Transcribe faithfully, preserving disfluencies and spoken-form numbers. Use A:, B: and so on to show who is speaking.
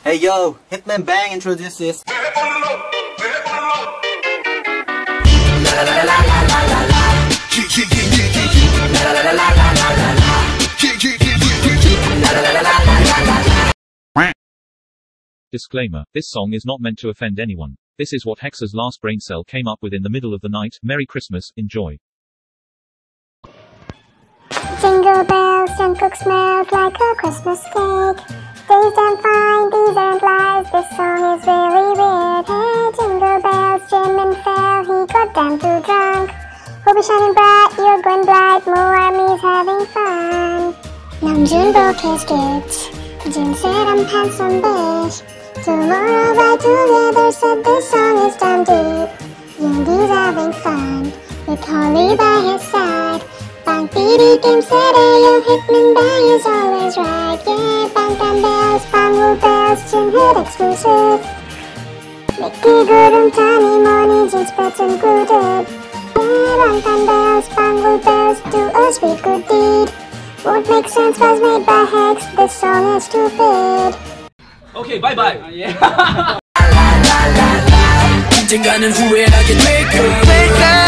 A: Hey yo, Hitman Bang introduces.
B: Disclaimer, this song is not meant to offend anyone. This is what Hexa's last brain cell came up with in the middle of the night. Merry Christmas, enjoy.
C: Jingle bells, Jungkook smells like a Christmas cake. Days don't fine, these aren't lies, this song is really weird. Hey, jingle bells, Jimin fell, he got damn too drunk. Hope you're shining bright, you're going bright, more armies having fun. 남준도 casket, Jin said I'm handsome bitch. Tomorrow by together said this song is damn deep. Yoongi's having fun, with Holly by his side. Bang B T game said hey, Hitman Bang is always right. Yeah, bang bang bells, bang bells, Jin hit exclusive. Mickey good tiny money, Jin spreads included. Yeah, bang bang bells, bang bells, do a sweet good deed. Won't make sense, was made by Hex, this song is stupid.
D: Okay, bye bye. Uh, yeah.
E: 언젠가는 후회하게 될 거야.